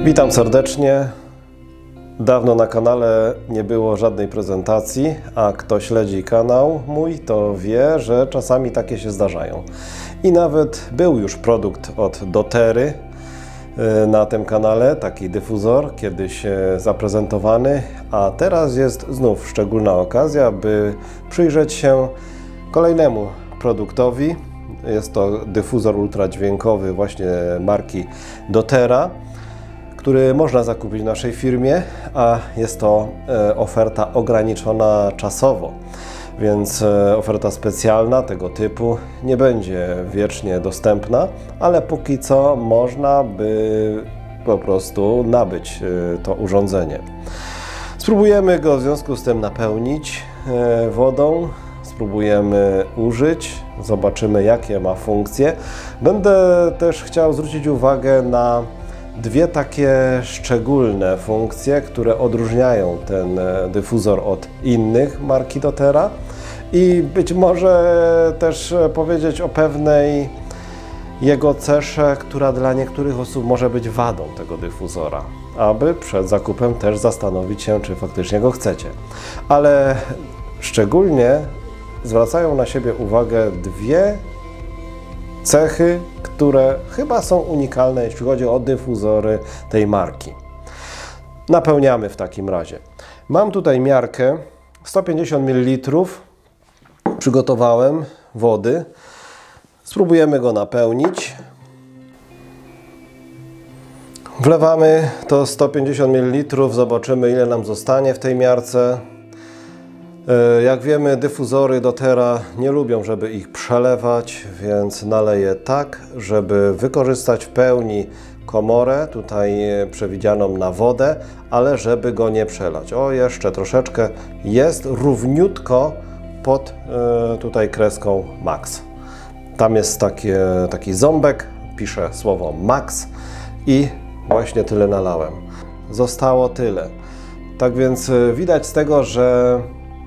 Witam serdecznie. Dawno na kanale nie było żadnej prezentacji, a kto śledzi kanał mój, to wie, że czasami takie się zdarzają. I nawet był już produkt od doTERY na tym kanale, taki dyfuzor, kiedyś zaprezentowany, a teraz jest znów szczególna okazja, by przyjrzeć się kolejnemu produktowi. Jest to dyfuzor ultradźwiękowy właśnie marki doTERA, który można zakupić w naszej firmie, a jest to oferta ograniczona czasowo, więc oferta specjalna tego typu nie będzie wiecznie dostępna, ale póki co można by po prostu nabyć to urządzenie. Spróbujemy go w związku z tym napełnić wodą, spróbujemy użyć, zobaczymy jakie ma funkcje. Będę też chciał zwrócić uwagę na dwie takie szczególne funkcje, które odróżniają ten dyfuzor od innych marki doTERA i być może też powiedzieć o pewnej jego cesze, która dla niektórych osób może być wadą tego dyfuzora, aby przed zakupem też zastanowić się, czy faktycznie go chcecie. Ale szczególnie zwracają na siebie uwagę dwie cechy, które chyba są unikalne, jeśli chodzi o dyfuzory tej marki. Napełniamy w takim razie. Mam tutaj miarkę 150 ml. Przygotowałem wody. Spróbujemy go napełnić. Wlewamy to 150 ml. Zobaczymy, ile nam zostanie w tej miarce. Jak wiemy, dyfuzory doTERA nie lubią, żeby ich przelewać, więc naleję tak, żeby wykorzystać w pełni komorę, tutaj przewidzianą na wodę, ale żeby go nie przelać. O, jeszcze troszeczkę, jest równiutko pod tutaj kreską max. Tam jest taki ząbek, piszę słowo max i właśnie tyle nalałem. Zostało tyle. Tak więc widać z tego, że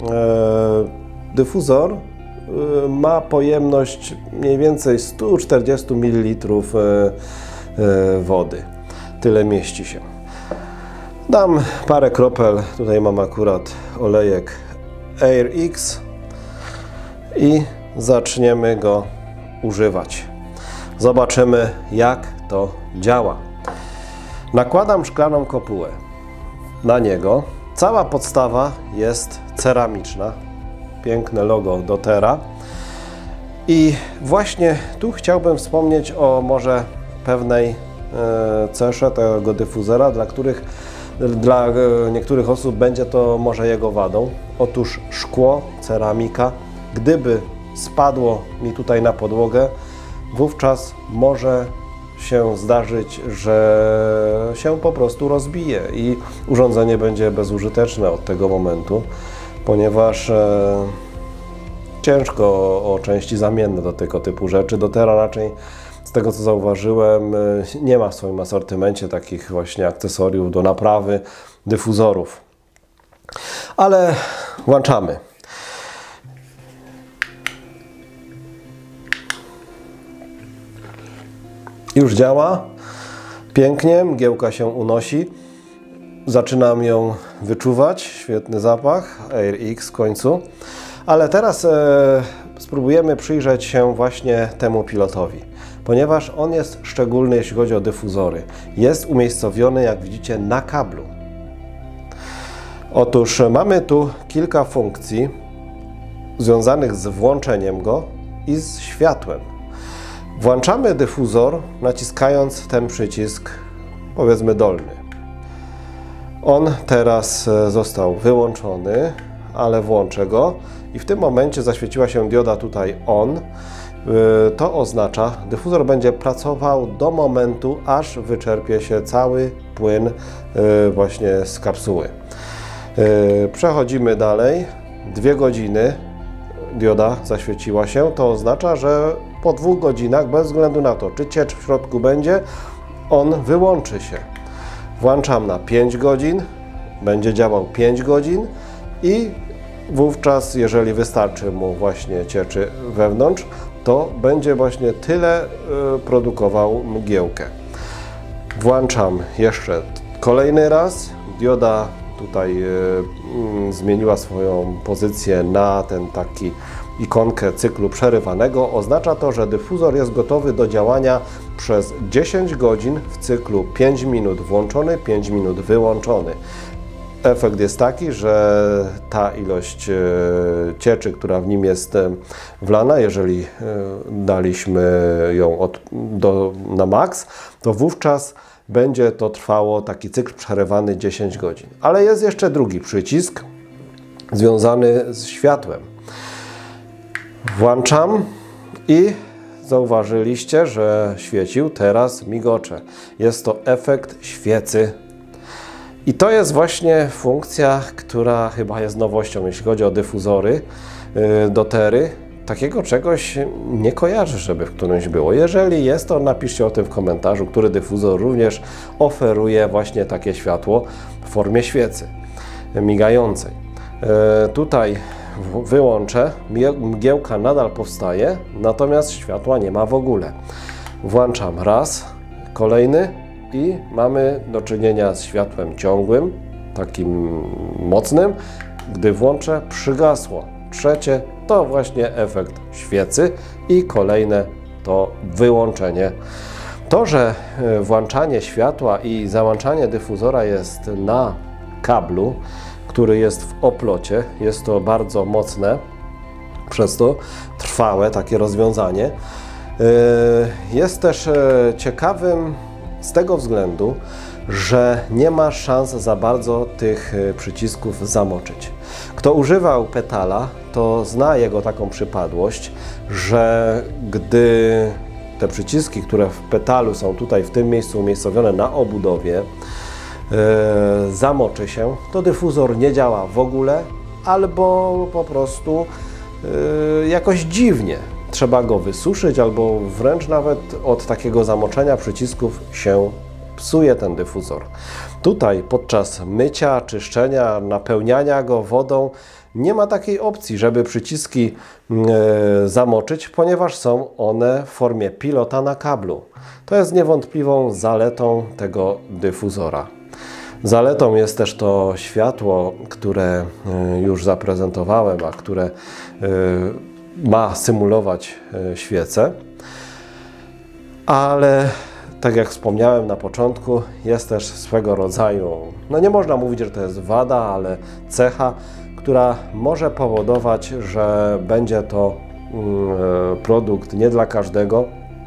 dyfuzor ma pojemność mniej więcej 140 ml wody. Tyle mieści się. Dam parę kropel, tutaj mam akurat olejek Air X i zaczniemy go używać. Zobaczymy, jak to działa. Nakładam szklaną kopułę na niego. Cała podstawa jest ceramiczna, piękne logo doTERA i właśnie tu chciałbym wspomnieć o może pewnej cesze tego dyfuzora, dla niektórych osób będzie to może jego wadą. Otóż szkło, ceramika, gdyby spadło mi tutaj na podłogę, wówczas może się zdarzyć, że się po prostu rozbije i urządzenie będzie bezużyteczne od tego momentu, ponieważ ciężko o części zamienne do tego typu rzeczy. doTERA raczej, z tego co zauważyłem, nie ma w swoim asortymencie takich właśnie akcesoriów do naprawy dyfuzorów. Ale włączamy. Już działa pięknie, mgiełka się unosi. Zaczynam ją wyczuwać, świetny zapach, Air X w końcu. Ale teraz spróbujemy przyjrzeć się właśnie temu pilotowi, ponieważ on jest szczególny, jeśli chodzi o dyfuzory. Jest umiejscowiony, jak widzicie, na kablu. Otóż mamy tu kilka funkcji związanych z włączeniem go i z światłem. Włączamy dyfuzor, naciskając ten przycisk, powiedzmy dolny. On teraz został wyłączony, ale włączę go i w tym momencie zaświeciła się dioda tutaj ON. To oznacza, że dyfuzor będzie pracował do momentu, aż wyczerpie się cały płyn właśnie z kapsuły. Przechodzimy dalej. 2 godziny dioda zaświeciła się, to oznacza, że po 2 godzinach, bez względu na to, czy ciecz w środku będzie, on wyłączy się. Włączam na 5 godzin, będzie działał 5 godzin i wówczas, jeżeli wystarczy mu właśnie cieczy wewnątrz, to będzie właśnie tyle produkował mgiełkę. Włączam jeszcze kolejny raz. Dioda tutaj zmieniła swoją pozycję na ten taki ikonkę cyklu przerywanego. Oznacza to, że dyfuzor jest gotowy do działania przez 10 godzin w cyklu 5 minut włączony, 5 minut wyłączony. Efekt jest taki, że ta ilość cieczy, która w nim jest wlana, jeżeli daliśmy ją na maks, to wówczas będzie to trwało taki cykl przerywany 10 godzin. Ale jest jeszcze drugi przycisk związany z światłem. Włączam i zauważyliście, że świecił, teraz migocze. Jest to efekt świecy. I to jest właśnie funkcja, która chyba jest nowością, jeśli chodzi o dyfuzory, dotery. Takiego czegoś nie kojarzę, żeby w którymś było. Jeżeli jest, to napiszcie o tym w komentarzu, który dyfuzor również oferuje właśnie takie światło w formie świecy migającej. Tutaj wyłączę, mgiełka nadal powstaje, natomiast światła nie ma w ogóle. Włączam raz, kolejny i mamy do czynienia z światłem ciągłym, takim mocnym. Gdy włączę, przygasło. Trzecie to właśnie efekt świecy i kolejne to wyłączenie. To, że włączanie światła i załączanie dyfuzora jest na kablu, który jest w oplocie, jest to bardzo mocne, przez to trwałe takie rozwiązanie. Jest też ciekawym z tego względu, że nie ma szans za bardzo tych przycisków zamoczyć. Kto używał petala, to zna jego taką przypadłość, że gdy te przyciski, które w petalu są tutaj w tym miejscu umiejscowione na obudowie, zamoczy się, to dyfuzor nie działa w ogóle albo po prostu jakoś dziwnie. Trzeba go wysuszyć albo wręcz nawet od takiego zamoczenia przycisków się psuje ten dyfuzor. Tutaj podczas mycia, czyszczenia, napełniania go wodą nie ma takiej opcji, żeby przyciski zamoczyć, ponieważ są one w formie pilota na kablu. To jest niewątpliwą zaletą tego dyfuzora. Zaletą jest też to światło, które już zaprezentowałem, a które ma symulować świecę, ale tak jak wspomniałem na początku, jest też swego rodzaju, no nie można mówić, że to jest wada, ale cecha, która może powodować, że będzie to produkt nie dla każdego.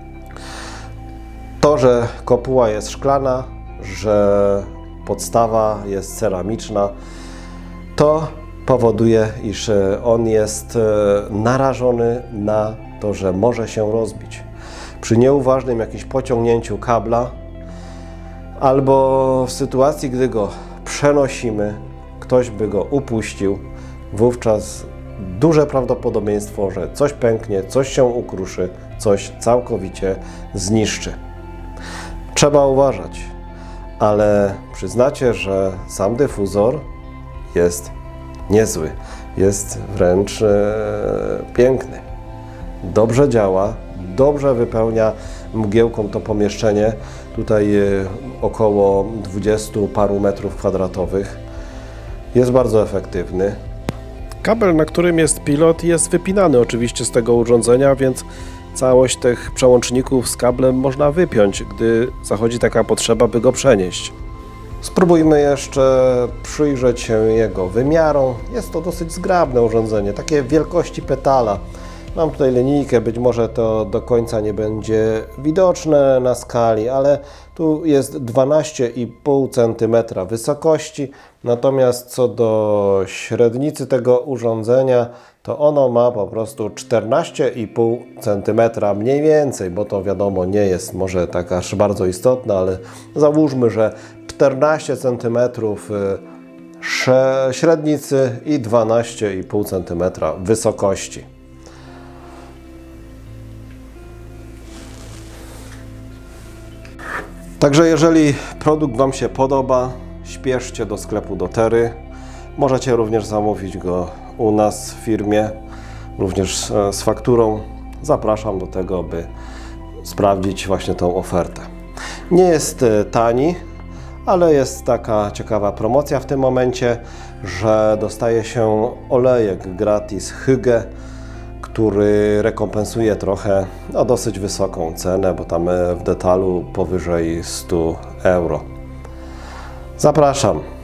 To, że kopuła jest szklana, że podstawa jest ceramiczna, to powoduje, iż on jest narażony na to, że może się rozbić. Przy nieuważnym jakimś pociągnięciu kabla albo w sytuacji, gdy go przenosimy, ktoś by go upuścił, wówczas duże prawdopodobieństwo, że coś pęknie, coś się ukruszy, coś całkowicie zniszczy. Trzeba uważać, ale przyznacie, że sam dyfuzor jest niezły, jest wręcz piękny. Dobrze działa, dobrze wypełnia mgiełką to pomieszczenie, tutaj około 20 paru metrów kwadratowych. Jest bardzo efektywny. Kabel, na którym jest pilot, jest wypinany oczywiście z tego urządzenia, więc całość tych przełączników z kablem można wypiąć, gdy zachodzi taka potrzeba, by go przenieść. Spróbujmy jeszcze przyjrzeć się jego wymiarom. Jest to dosyć zgrabne urządzenie, takie wielkości petala. Mam tutaj linijkę, być może to do końca nie będzie widoczne na skali, ale tu jest 12,5 cm wysokości, natomiast co do średnicy tego urządzenia, to ono ma po prostu 14,5 cm mniej więcej, bo to wiadomo nie jest może tak aż bardzo istotne, ale załóżmy, że 14 cm średnicy i 12,5 cm wysokości. Także jeżeli produkt Wam się podoba, śpieszcie do sklepu dotery. Możecie również zamówić go u nas w firmie, również z fakturą. Zapraszam do tego, by sprawdzić właśnie tą ofertę. Nie jest tani, ale jest taka ciekawa promocja w tym momencie, że dostaje się olejek gratis Hygge, który rekompensuje trochę dosyć wysoką cenę, bo tam w detalu powyżej 100 euro. Zapraszam.